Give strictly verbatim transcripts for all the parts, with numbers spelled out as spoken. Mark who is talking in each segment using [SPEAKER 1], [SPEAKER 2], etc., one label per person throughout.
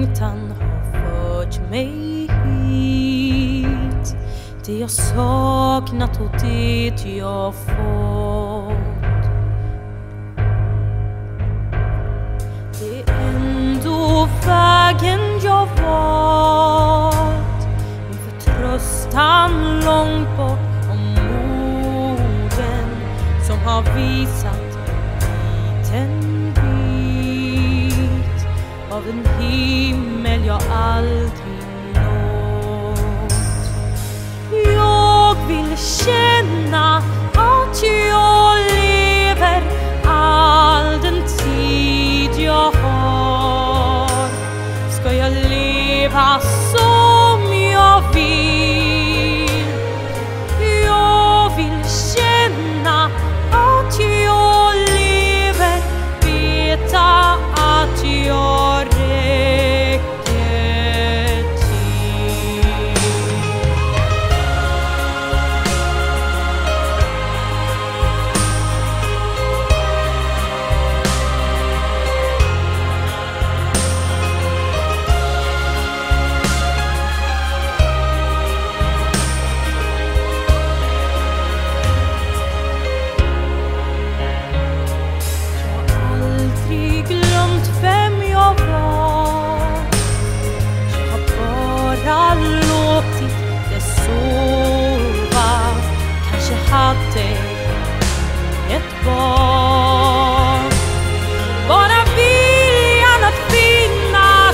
[SPEAKER 1] längtan har fört mig hit. Det jag saknat och det jag fått. Det är ändå vägen jag valt. Min förtröstan långt bort om orden som har visat en liten bit av en himmel jag aldrig nått. Jag vill känna att jag lever all den tid jag har. Ska jag leva som jag vill? Jag vill känna att jag lever, veta att jag räcker till. Låtit det sova. Kanske hade ett barn. Bara viljan att finnas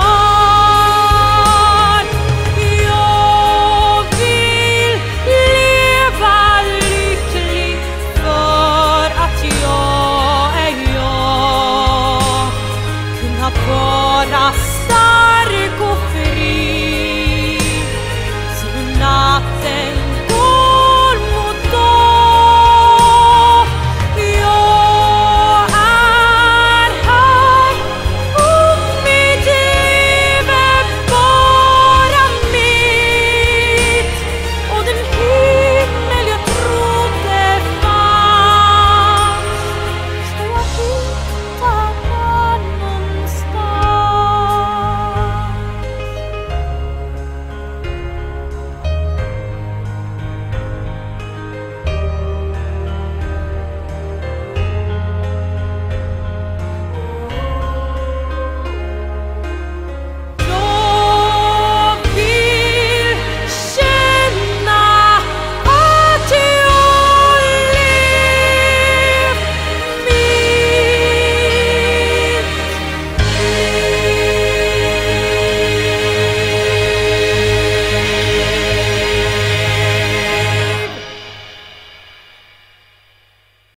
[SPEAKER 1] kvar. Jag vill leva lycklig för att jag är jag. Kunna vara